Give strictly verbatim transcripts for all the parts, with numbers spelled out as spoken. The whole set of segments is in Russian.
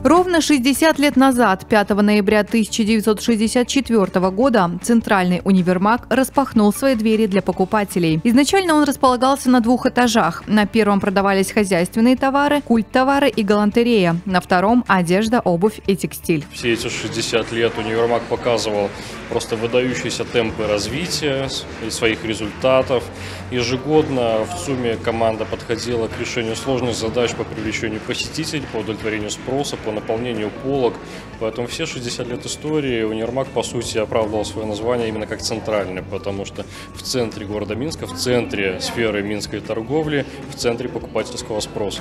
Ровно шестьдесят лет назад, пятого ноября тысяча девятьсот шестьдесят четвёртого года, Центральный универмаг распахнул свои двери для покупателей. Изначально он располагался на двух этажах. На первом продавались хозяйственные товары, культтовары и галантерея. На втором – одежда, обувь и текстиль. Все эти шестьдесят лет универмаг показывал просто выдающиеся темпы развития и своих результатов. Ежегодно в сумме команда подходила к решению сложных задач по привлечению посетителей, по удовлетворению спроса, по наполнению полок. Поэтому все шестьдесят лет истории универмаг, по сути, оправдывал свое название именно как центральный, потому что в центре города Минска, в центре сферы минской торговли, в центре покупательского спроса.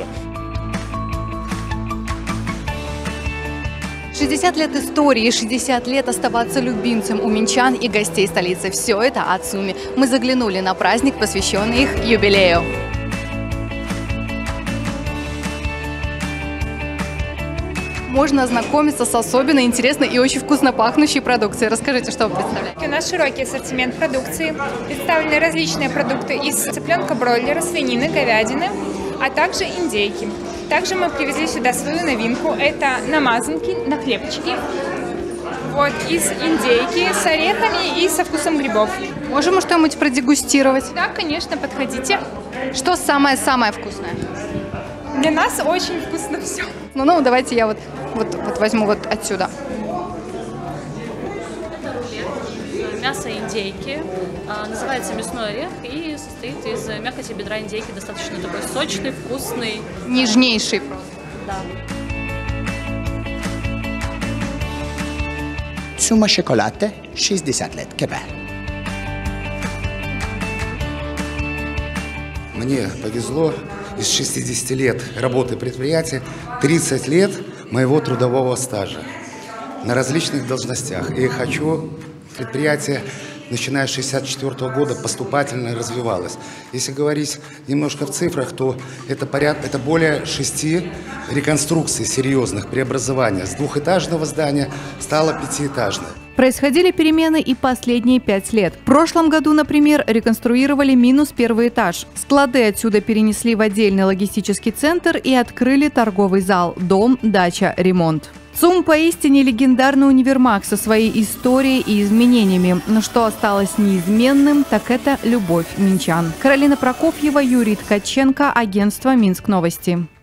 шестьдесят лет истории, шестьдесят лет оставаться любимцем у минчан и гостей столицы. Все это от ЦУМи. Мы заглянули на праздник, посвященный их юбилею. Можно ознакомиться с особенно интересной и очень вкусно пахнущей продукцией. Расскажите, что вы представляете? У нас широкий ассортимент продукции. Представлены различные продукты из цыпленка бройлера, свинины, говядины, а также индейки. Также мы привезли сюда свою новинку. Это намазанки на хлебчики. Вот, из индейки с орехами и со вкусом грибов. Можем что-нибудь продегустировать? Да, конечно, подходите. Что самое-самое вкусное? Для нас очень вкусно все. Ну, ну, давайте я вот, вот, вот возьму вот отсюда. Мясо индейки, называется мясной орех и состоит из мякоти бедра индейки, достаточно такой сочный, вкусный. Нежнейший просто. Да. Цума шоколад, шестьдесят лет, КП. Мне повезло, из шестидесяти лет работы предприятия, тридцать лет моего трудового стажа на различных должностях. И хочу, предприятие, начиная с шестьдесят четвёртого года, поступательно развивалось. Если говорить немножко в цифрах, то это, поряд... это более шести реконструкций серьезных, преобразований. С двухэтажного здания стало пятиэтажное. Происходили перемены и последние пять лет. В прошлом году, например, реконструировали минус первый этаж. Склады отсюда перенесли в отдельный логистический центр и открыли торговый зал, дом, дача, ремонт. ЦУМ поистине легендарный универмаг со своей историей и изменениями. Но что осталось неизменным, так это любовь минчан. Каролина Прокофьева, Юрий Ткаченко, агентство Минск Новости.